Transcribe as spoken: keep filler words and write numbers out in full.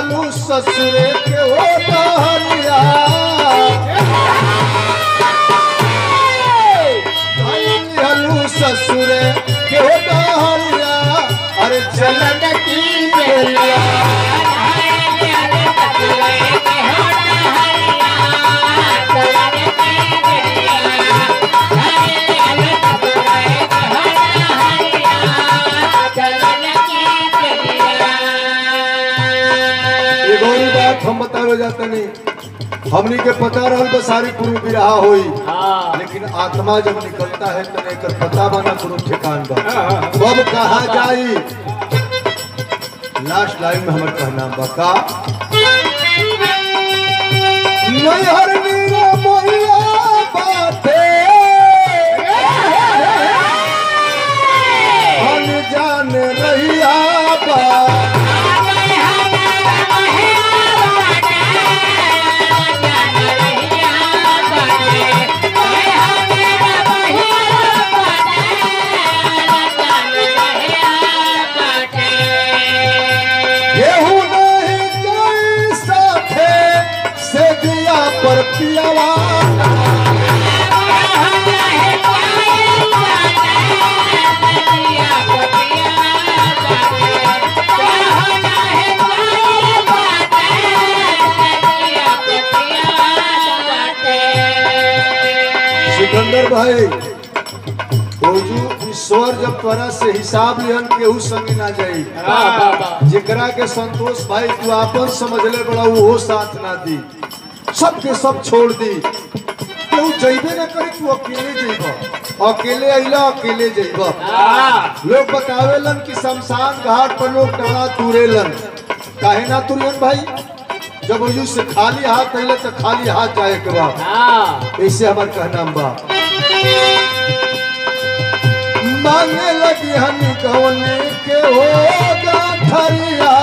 हलू ससुरे के हो डहरिया हलू ससुरे के हो डहरिया अरे चलन की बेलिया हम बतावे जाते नहीं हमनी के पता रहल बसारी गुरु बिरहा होई लेकिन आत्मा जब निकलता है तो नहीं कर पता बना गुरु ठिकान बा कब कहा जाई लास्ट लाइन में हमारे कहना बका नैहर मीरा मोहिया बाते हम जान रहिया बा पर पियावा सिकंदर भाई ईश्वर जब तोरा से हिसाब लिहन केहू संगे ना जाई जेकरा के संतोष भाई तू आपन समझ ले बड़ा वो साथ ना दी सबके सब छोड़ दी केहू जइबे ना करी तू अकेले जइब अकेले अइला अकेले जइब लोग बतावेलन कि शमशान घाट पर लोग डरा तुरेलन काहे ना तुरेलन भाई जब वजू से खाली हाथ अइले तो खाली हाथ जाए के बा ऐसे हमार कहना बा मांगे लगी हनी कौने के हो गाठरिया